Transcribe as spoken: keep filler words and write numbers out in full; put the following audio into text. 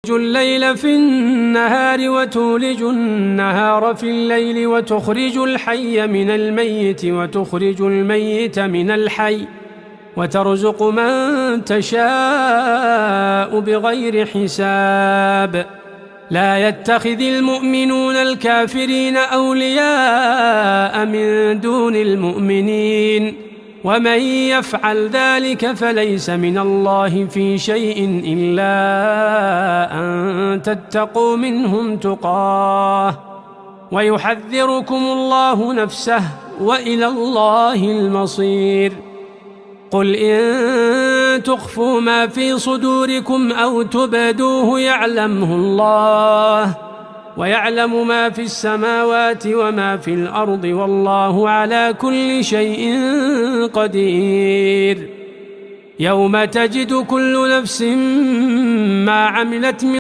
الليل في النهار وتولج النهار في الليل وتخرج الحي من الميت وتخرج الميت من الحي وترزق من تشاء بغير حساب. لا يتخذ المؤمنون الكافرين أولياء من دون المؤمنين ومن يفعل ذلك فليس من الله في شيء إلا أن تتقوا منهم تقاه ويحذركم الله نفسه وإلى الله المصير. قل إن تخفوا ما في صدوركم أو تبدوه يعلمه الله ويعلم ما في السماوات وما في الأرض والله على كل شيء قدير. يوم تجد كل نفس ما عملت من